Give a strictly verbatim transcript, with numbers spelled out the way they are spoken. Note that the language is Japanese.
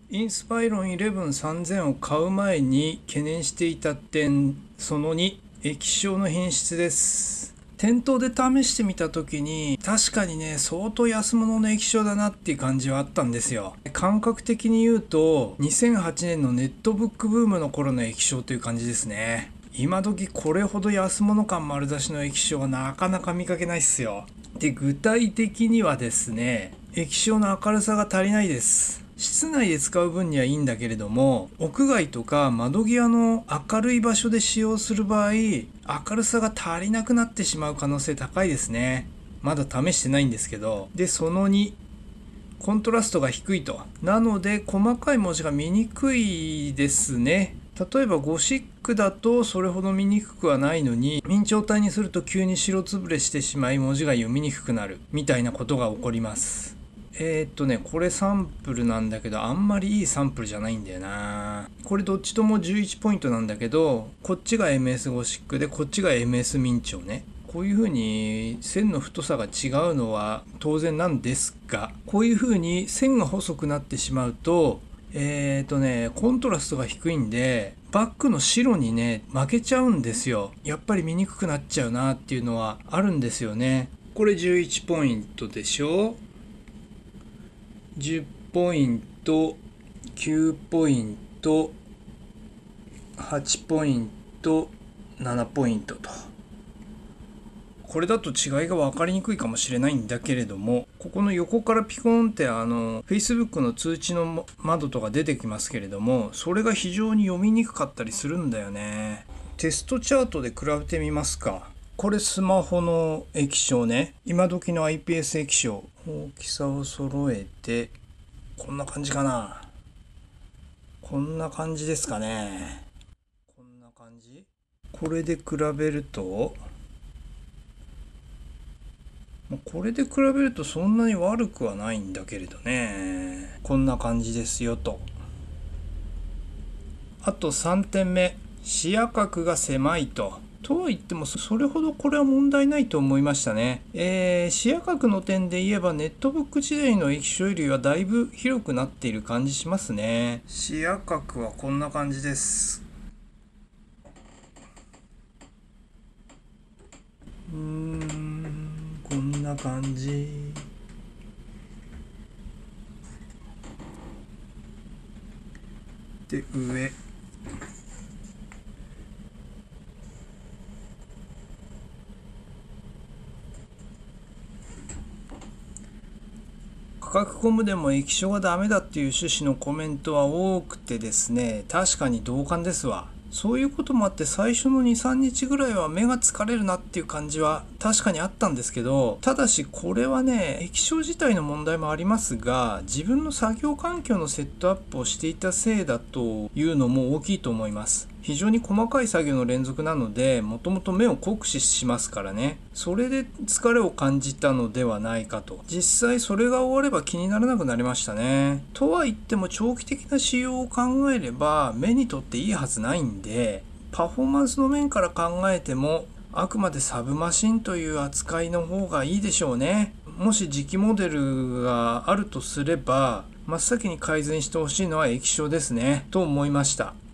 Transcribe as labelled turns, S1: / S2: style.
S1: インスパイロンイレブンさんぜんを買う前に懸念していた点、そのに、液晶の品質です。店頭で試してみた時に確かにね、相当安物の液晶だなっていう感じはあったんですよ。感覚的に言うとにせんはちねんのネットブックブームの頃の液晶という感じですね。今時これほど安物感丸出しの液晶はなかなか見かけないっすよ。で、具体的にはですね、液晶の明るさが足りないです。室内で使う分にはいいんだけれども、屋外とか窓際の明るい場所で使用する場合、明るさが足りなくなってしまう可能性高いですね。まだ試してないんですけど。で、そのに、コントラストが低いと。なので細かい文字が見にくいですね。例えばゴシックだとそれほど見にくくはないのに、明朝体にすると急に白つぶれしてしまい文字が読みにくくなるみたいなことが起こります。えーっとね、これサンプルなんだけど、あんまりいいサンプルじゃないんだよな。これどっちともじゅういちポイントなんだけど、こっちが エムエス ゴシックで、こっちが エムエス 明朝ね。こういう風に線の太さが違うのは当然なんですが、こういう風に線が細くなってしまうと、えーっとね、コントラストが低いんで、バックの白にね、負けちゃうんですよ。やっぱり見にくくなっちゃうなっていうのはあるんですよね。これじゅういちポイントでしょ。じゅうポイント、きゅうポイント、はちポイント、ななポイントと。これだと違いが分かりにくいかもしれないんだけれども、ここの横からピコンってあの Facebook の通知の窓とか出てきますけれども、それが非常に読みにくかったりするんだよね。テストチャートで比べてみますか。これスマホの液晶ね。今時の アイピーエス 液晶。大きさを揃えて、こんな感じかな。こんな感じですかね。こんな感じ。これで比べると、これで比べるとそんなに悪くはないんだけれどね。こんな感じですよと。あとさんてんめ、視野角が狭いと。とは言ってもそれほどこれは問題ないと思いましたね。えー、視野角の点で言えばネットブック時代の液晶よりはだいぶ広くなっている感じしますね。視野角はこんな感じです。うーん、こんな感じ。で、上。価格コムでも液晶がダメだっていう趣旨のコメントは多くてですね、確かに同感ですわ。そういうこともあって最初のに、さんにちぐらいは目が疲れるなっていう感じは確かにあったんですけど、ただしこれはね、液晶自体の問題もありますが、自分の作業環境のセットアップをしていたせいだというのも大きいと思います。非常に細かい作業の連続なので、もともと目を酷使しますからね。それで疲れを感じたのではないかと。実際それが終われば気にならなくなりましたね。とは言っても長期的な使用を考えれば目にとっていいはずないんで、パフォーマンスの面から考えてもあくまでサブマシンという扱いの方がいいでしょうね。もし次期モデルがあるとすれば、真っ先に改善してほしいのは液晶ですね、と思いました。